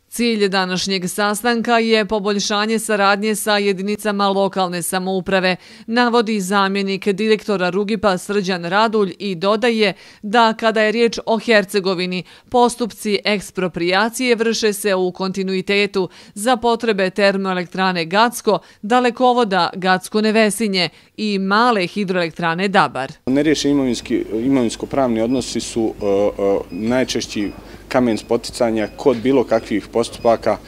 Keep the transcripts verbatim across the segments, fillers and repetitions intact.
Cilj današnjeg sastanka je poboljšanje saradnje sa jedinicama lokalne samouprave, navodi zamjenik direktora Rugipa Srđan Radulj i dodaje da kada je riječ o Hercegovini, postupci eksproprijacije vrše se u kontinuitetu za potrebe termoelektrane Gacko, dalekovoda Gacko-Nevesinje i male hidroelektrane Dabar. Neriješeni imovinsko-pravni odnosi su uh, uh, najčešći kamen spoticanja kod bilo kakvih postupaka,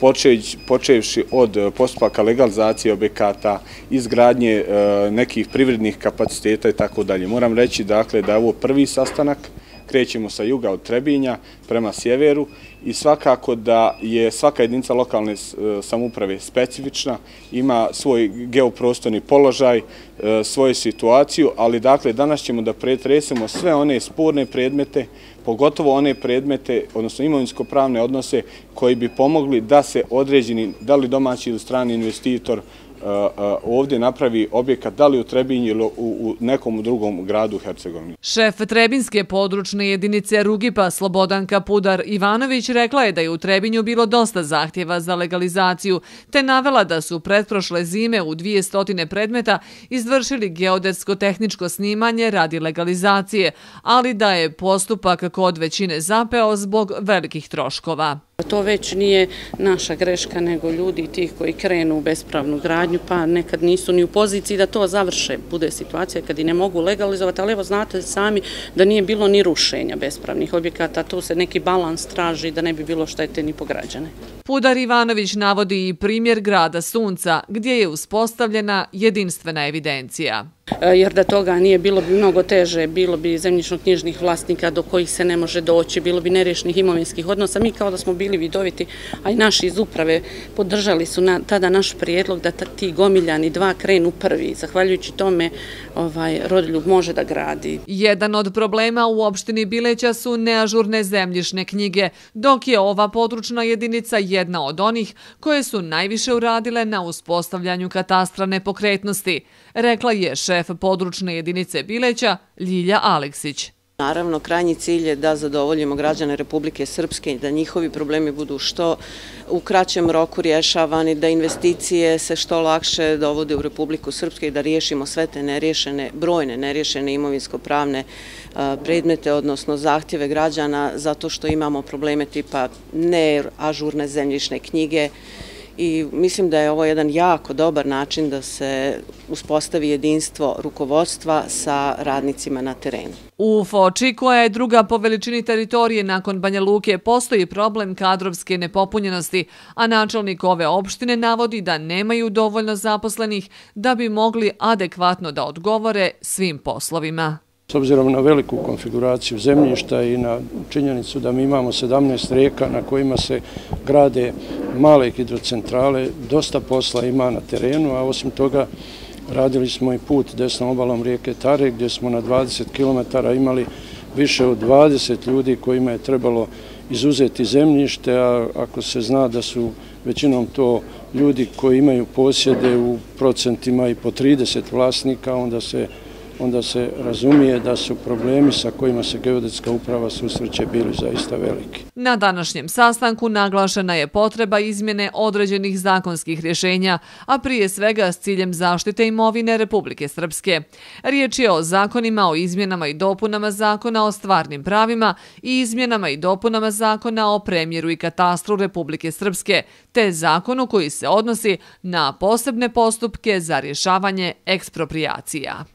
počevši od postupaka legalizacije objekata, izgradnje nekih privrednih kapaciteta i tako dalje. Moram reći dakle da je ovo prvi sastanak, krećemo sa juga od Trebinja prema sjeveru i svakako da je svaka jedinica lokalne samouprave specifična, ima svoj geoprostorni položaj, svoju situaciju, ali dakle danas ćemo da pretresemo sve one sporne predmete, pogotovo one predmete, odnosno imovinsko-pravne odnose koji bi pomogli da se određeni, da li domaći ili strani investitor ovdje napravi objekat, da li u Trebinju ili u nekom drugom gradu u Hercegovini. Šef Trebinske područne jedinice Rugipa Slobodanka Pudar-Ivanović rekla je da je u Trebinju bilo dosta zahtjeva za legalizaciju, te navela da su pretprošle zime u dvije stotine predmeta izvršili geodetsko-tehničko snimanje radi legalizacije, ali da je postupak kod većine zapeo zbog velikih troškova. To već nije naša greška, nego ljudi tih koji krenu u bespravnu gradnju, pa nekad nisu ni u poziciji da to završe. Bude situacija kad i ne mogu legalizovati, ali evo znate sami da nije bilo ni rušenja bespravnih objekata, tu se neki balans traži da ne bi bilo štete ni po građane. Pudar Ivanović navodi i primjer grada Sunca, gdje je uspostavljena jedinstvena evidencija. Jer da toga nije, bilo bi mnogo teže, bilo bi zemljišno-knjižnih vlasnika do kojih se ne može doći, bilo bi nerešenih imovinskih odnosa. Mi kao da smo bili vidoviti, a i naši iz uprave podržali su na, tada naš prijedlog da ti gomiljani dva krenu prvi. Zahvaljujući tome ovaj, Rodoljub može da gradi. Jedan od problema u opštini Bileća su neažurne zemljišne knjige, dok je ova područna jedinica jedna od onih koje su najviše uradile na uspostavljanju katastra nepokretnosti, rekla je šef područne jedinice Bileća Ljilja Aleksić. Naravno, krajnji cilj je da zadovoljimo građane Republike Srpske i da njihovi problemi budu što u kraćem roku rješavani, da investicije se što lakše dovode u Republiku Srpske i da riješimo sve te neriješene, brojne neriješene imovinsko-pravne predmete, odnosno zahtjeve građana, zato što imamo probleme tipa neažurne zemljišne knjige. I mislim da je ovo jedan jako dobar način da se uspostavi jedinstvo rukovodstva sa radnicima na terenu. U Foči, koja je druga po veličini teritorije nakon Banja Luke, postoji problem kadrovske nepopunjenosti, a načelnik ove opštine navodi da nemaju dovoljno zaposlenih da bi mogli adekvatno da odgovore svim poslovima. S obzirom na veliku konfiguraciju zemljišta i na činjenicu da mi imamo sedamnaest rijeka na kojima se grade male hidrocentrale, dosta posla ima na terenu, a osim toga radili smo i put desnom obalom rijeke Tare gdje smo na dvadeset kilometara imali više od dvadeset ljudi kojima je trebalo izuzeti zemljište, a ako se zna da su većinom to ljudi koji imaju posjede u procentima i po trideset vlasnika, onda se onda se razumije da su problemi sa kojima se geodetska uprava susreće bili zaista veliki. Na današnjem sastanku naglašena je potreba izmjene određenih zakonskih rješenja, a prije svega s ciljem zaštite imovine Republike Srpske. Riječ je o zakonima o izmjenama i dopunama zakona o stvarnim pravima i izmjenama i dopunama zakona o premjeru i katastru Republike Srpske, te zakonu koji se odnosi na posebne postupke za rješavanje eksproprijacija.